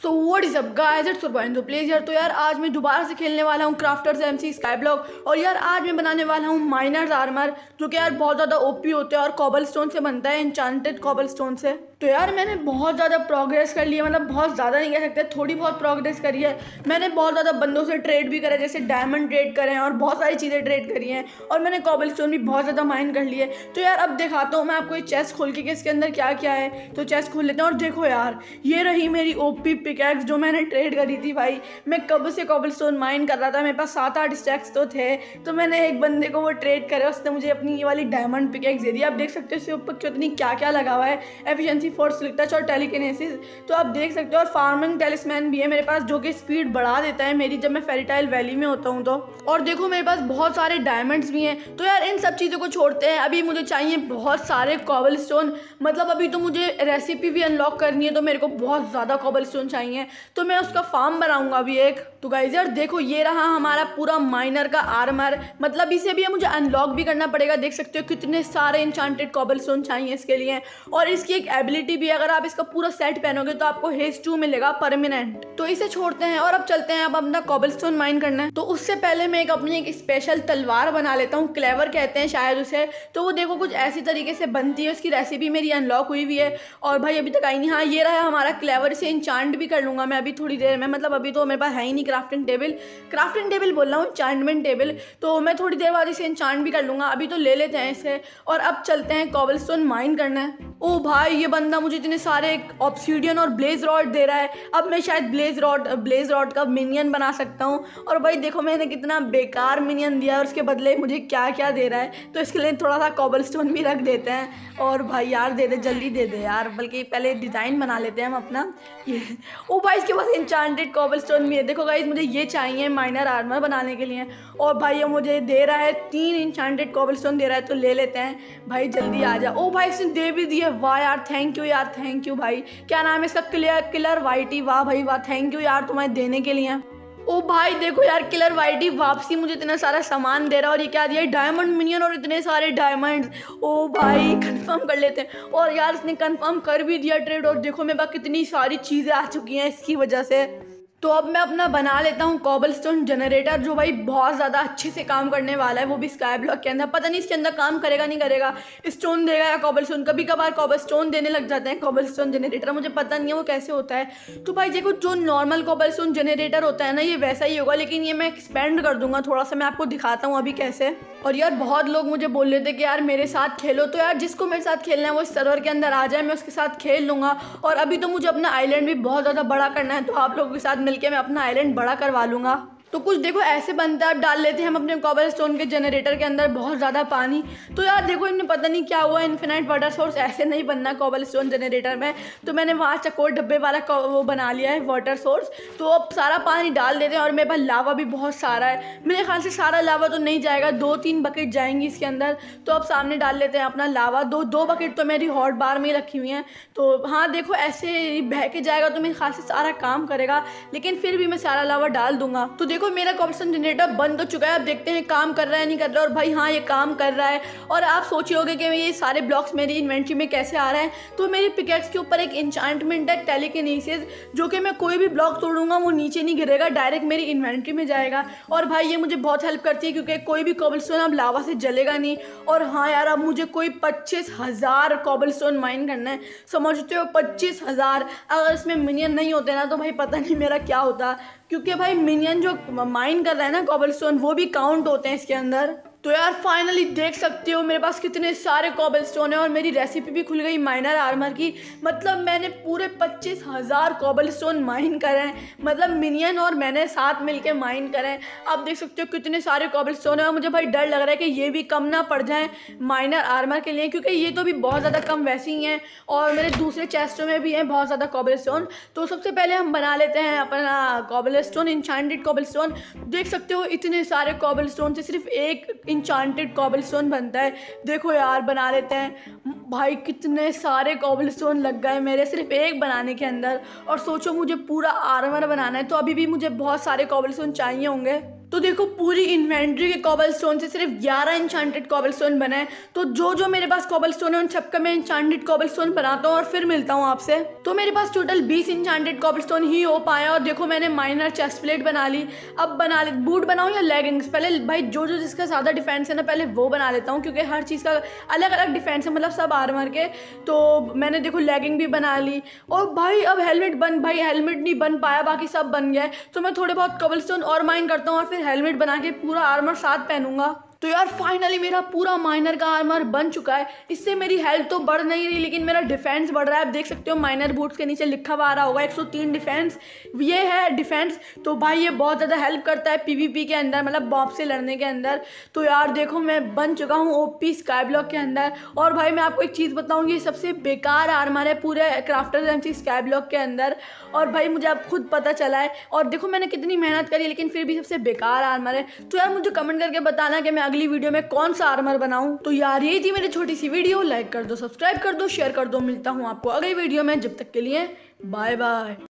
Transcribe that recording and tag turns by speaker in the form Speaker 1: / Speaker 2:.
Speaker 1: So what is up guys, it's सुरबाइन plays यार। तो यार आज मैं दोबारा से खेलने वाला हूँ क्राफ्टर्स एमसी स्काईब्लॉक। और यार आज मैं बनाने वाला हूँ माइनर्स आर्मर, जो कि यार बहुत ज़्यादा ओपी होते हैं और कॉबलस्टोन से बनता है, एन्चांटेड कॉबलस्टोन से। तो यार मैंने बहुत ज़्यादा प्रोग्रेस कर ली है, मतलब बहुत ज़्यादा नहीं कह सकते, थोड़ी बहुत प्रोग्रेस करी है। मैंने बहुत ज़्यादा बंदों से ट्रेड भी करा, जैसे डायमंड ट्रेड करे हैं और बहुत सारी चीज़ें ट्रेड करी हैं। और मैंने कॉबलस्टोन भी बहुत ज़्यादा माइन कर ली है। तो यार अब दिखाता हूँ मैं आपको ये चेस्ट खोल के कि इसके अंदर क्या क्या है। तो चेस्ट खोल लेते हैं और देखो यार, ये रही मेरी ओपी पिकैक्स जो मैंने ट्रेड करी थी। भाई मैं कब से कॉबलस्टोन माइन कर रहा था, मेरे पास 7-8 स्टैक्स तो थे। तो मैंने एक बंदे को वो ट्रेड करे, उसने मुझे अपनी ये वाली डायमंड पिकैक्स दे दी। आप देख सकते हो इसके ऊपर कितनी क्या क्या लगा हुआ है, एफिशिएंसी, फोर्स, स्लिक टच और टेलीकिनेसिस। तो आप देख सकते हो। और फार्मिंग टेलिस्मैन भी है मेरे पास, जो कि स्पीड बढ़ा देता है मेरी जब मैं फेरिटाइल वैली में होता हूँ तो। और देखो मेरे पास बहुत सारे डायमंड्स भी हैं। तो यार इन सब चीज़ों को छोड़ते हैं, अभी मुझे चाहिए बहुत सारे कॉबलस्टोन। मतलब अभी तो मुझे रेसिपी भी अनलॉक करनी है, तो मेरे को बहुत ज़्यादा कॉबलस्टोन चाहिए। तो मैं उसका फार्म बनाऊंगा अभी एक। तो गाइस यार देखो, ये रहा हमारा पूरा माइनर का आर्मर। मतलब इसे भी मुझे अनलॉक भी करना पड़ेगा। देख सकते हो कितने सारे एन्चांटेड कॉबलस्टोन चाहिए इसके लिए। और इसकी एक एबिलिटी भी है, अगर आप इसका पूरा सेट पहनोगे तो आपको हेस्ट 2 मिलेगा परमानेंट। तो इसे छोड़ते हैं और अब चलते हैं, अब अपना कॉबलस्टोन माइन करना है। तो उससे पहले मैं अपनी एक स्पेशल तलवार बना लेता हूँ, क्लेवर कहते हैं शायद उसे। तो वो देखो कुछ ऐसी तरीके से बनती है, उसकी रेसिपी मेरी अनलॉक हुई हुई है और भाई अभी तक आई नहीं। हाँ ये रहा हमारा क्लेवर, से इंचांट भी कर लूँगा मैं अभी थोड़ी देर में। मतलब अभी तो मेरे पास है ही नहीं क्राफ्टिंग टेबल बोल रहा हूँ, इंचांटमेंट टेबल। तो मैं थोड़ी देर बाद इसे इंचांट भी कर लूँगा। अभी तो ले लेते हैं इसे और अब चलते हैं कॉबलस्टोन माइन करना है। ओ भाई ये बंदा मुझे इतने सारे ऑब्सीडियन और ब्लेज रॉड दे रहा है। अब मैं शायद ब्लेज रॉड का मिनियन बना सकता हूँ। और भाई देखो मैंने कितना बेकार मिनियन दिया और उसके बदले मुझे क्या क्या दे रहा है। तो इसके लिए थोड़ा सा कॉबलस्टोन भी रख देते हैं। और भाई यार दे दे, जल्दी दे दे यार, बल्कि पहले डिज़ाइन बना लेते हैं हम अपना ये। ओ भाई इसके पास इंचांटेड कॉबलस्टोन भी है। देखो गाइस मुझे ये चाहिए माइनर आर्मर बनाने के लिए। और भाई ये मुझे दे रहा है 3 इंचांटेड कॉबलस्टोन दे रहा है, तो ले लेते हैं। भाई जल्दी आ जा। ओ भाई इसने दे भी दिया, वाह यार थैंक यू यार, थैंक यू भाई। क्या नाम है इसका, किलर वाइटी। वाह भाई वाह, थैंक यू यार तुम्हें देने के लिए। ओ भाई देखो यार, किलर वाइटी वापसी मुझे इतना सारा सामान दे रहा है। और ये क्या दिया, डायमंड मिनियन और इतने सारे डायमंड्स। ओ भाई कंफर्म कर लेते हैं। और यार इसने कंफर्म कर भी दिया ट्रेड। और देखो मेरे पास कितनी सारी चीज़ें आ चुकी हैं इसकी वजह से। तो अब मैं अपना बना लेता हूँ कॉबलस्टोन जनरेटर, जो भाई बहुत ज़्यादा अच्छे से काम करने वाला है, वो भी स्काई ब्लॉक के अंदर। पता नहीं इसके अंदर काम करेगा नहीं करेगा, स्टोन देगा या कॉबलस्टोन। कभी कभार कॉबलस्टोन देने लग जाते हैं कॉबलस्टोन जनरेटर, मुझे पता नहीं है वो कैसे होता है। तो भाई देखो जो नॉर्मल कॉबलस्टोन जनरेटर होता है ना, ये वैसा ही होगा, लेकिन ये मैं एक्सपेंड कर दूंगा थोड़ा सा। मैं आपको दिखाता हूँ अभी कैसे। और यार बहुत लोग मुझे बोल रहे थे कि यार मेरे साथ खेलो। तो यार जिसको मेरे साथ खेलना है वो इस सर्वर के अंदर आ जाए, मैं उसके साथ खेल लूँगा। और अभी तो मुझे अपना आइलैंड भी बहुत ज़्यादा बड़ा करना है, तो आप लोगों के साथ मिलकर मैं अपना आइलैंड बड़ा करवा लूँगा। तो कुछ देखो ऐसे बनता है, अब डाल लेते हैं हम अपने कॉबलस्टोन के जनरेटर के अंदर बहुत ज़्यादा पानी। तो यार देखो इन्हें पता नहीं क्या हुआ, इन्फिनाइट वाटर सोर्स ऐसे नहीं बनना कॉबलस्टोन जनरेटर में। तो मैंने वहाँ चकोर डब्बे वाला वो बना लिया है वाटर सोर्स। तो अब सारा पानी डाल देते हैं। और मेरे पास लावा भी बहुत सारा है, मेरे ख्याल से सारा लावा तो नहीं जाएगा, 2-3 बकेट जाएंगी इसके अंदर। तो अब सामने डाल लेते हैं अपना लावा। दो बकेट तो मेरी हॉट बार में ही रखी हुई हैं। तो हाँ देखो ऐसे बह के जाएगा तो मेरे ख्याल से सारा काम करेगा, लेकिन फिर भी मैं सारा लावा डाल दूंगा। तो देखो मेरा कॉबलस्टोन जनरेटर बंद हो चुका है। अब देखते हैं काम कर रहा है नहीं कर रहा है। और भाई हाँ ये काम कर रहा है। और आप सोचे होगे कि ये सारे ब्लॉक्स मेरी इन्वेंट्री में कैसे आ रहे हैं। तो मेरी पिकैक्स के ऊपर एक इंचांटमेंट है टेलीकिनेसिस, जो कि मैं कोई भी ब्लॉक तोड़ूंगा वो नीचे नहीं गिरेगा, डायरेक्ट मेरी इन्वेंट्री में जाएगा। और भाई ये मुझे बहुत हेल्प करती है, क्योंकि कोई भी कॉबलस्टोन अब लावा से जलेगा नहीं। और हाँ यार अब मुझे कोई 25,000 कॉबलस्टोन माइन करना है, समझते हो 25,000। अगर इसमें मिनियन नहीं होते ना तो भाई पता नहीं मेरा क्या होता, क्योंकि भाई मिनियन जो माइन कर रहा है ना कॉबलस्टोन, वो भी काउंट होते हैं इसके अंदर। तो यार फाइनली देख सकते हो मेरे पास कितने सारे कॉबलस्टोन है और मेरी रेसिपी भी खुल गई माइनर आर्मर की। मतलब मैंने पूरे 25,000 कॉबलस्टोन माइन करे हैं, मतलब मिनियन और मैंने साथ मिलके माइन करे हैं। आप देख सकते हो कितने सारे कॉबलस्टोन है। और मुझे भाई डर लग रहा है कि ये भी कम ना पड़ जाए माइनर आर्मर के लिए, क्योंकि ये तो भी बहुत ज़्यादा कम वैसे ही हैं। और मेरे दूसरे चेस्टों में भी हैं बहुत ज़्यादा कॉबलस्टोन। तो सबसे पहले हम बना लेते हैं अपना कॉबलस्टोन, इंचांटेड कॉबलस्टोन। देख सकते हो इतने सारे कॉबलस्टोन से सिर्फ एक इंचांटेड कॉबलस्टोन बनता है। देखो यार बना लेते हैं। भाई कितने सारे कॉबलस्टोन लग गए मेरे सिर्फ एक बनाने के अंदर। और सोचो मुझे पूरा आर्मर बनाना है, तो अभी भी मुझे बहुत सारे कॉबलस्टोन चाहिए होंगे। तो देखो पूरी इन्वेंट्री के कॉबलस्टोन से सिर्फ 11 इंचांटेड कॉबलस्टोन बने हैं। तो जो मेरे पास कॉबलस्टोन है उन सबका मैं इंचांटेड कॉबलस्टोन बनाता हूँ और फिर मिलता हूँ आपसे। तो मेरे पास टोटल 20 इंचांटेड कॉबलस्टोन ही हो पाया और देखो मैंने माइनर चेस्ट प्लेट बना ली। अब बना ले बूट बनाऊँ या लेगिंग्स, पहले भाई जो जिसका ज़्यादा डिफेंस है ना पहले वो बना लेता हूँ, क्योंकि हर चीज़ का अलग अलग डिफेंस है, मतलब सब आर्मर के। तो मैंने देखो लेगिंग भी बना ली और भाई अब हेलमेट नहीं बन पाया, बाकी सब बन गया है। तो मैं थोड़े बहुत कॉबलस्टोन और माइन करता हूँ और फिर हेलमेट बना के पूरा आर्मर साथ पहनूंगा। तो यार फाइनली मेरा पूरा माइनर का आर्मर बन चुका है। इससे मेरी हेल्थ तो बढ़ नहीं रही लेकिन मेरा डिफेंस बढ़ रहा है। आप देख सकते हो माइनर बूट्स के नीचे लिखा हुआ आ रहा होगा 103 डिफेंस, ये है डिफेंस। तो भाई ये बहुत ज़्यादा हेल्प करता है पीवीपी के अंदर, मतलब बॉब से लड़ने के अंदर। तो यार देखो मैं बन चुका हूँ ओपी स्काई ब्लॉक के अंदर। और भाई मैं आपको एक चीज़ बताऊँ, ये सबसे बेकार आर्मर है पूरे क्राफ्टर्स एमसी स्काई ब्लॉक के अंदर। और भाई मुझे अब खुद पता चला है और देखो मैंने कितनी मेहनत करी लेकिन फिर भी सबसे बेकार आर्मर है। तो यार मुझे कमेंट करके बताना कि मैं अगली वीडियो में कौन सा आर्मर बनाऊं। तो यार ये थी मेरी छोटी सी वीडियो, लाइक कर दो, सब्सक्राइब कर दो, शेयर कर दो। मिलता हूं आपको अगली वीडियो में, जब तक के लिए बाय बाय।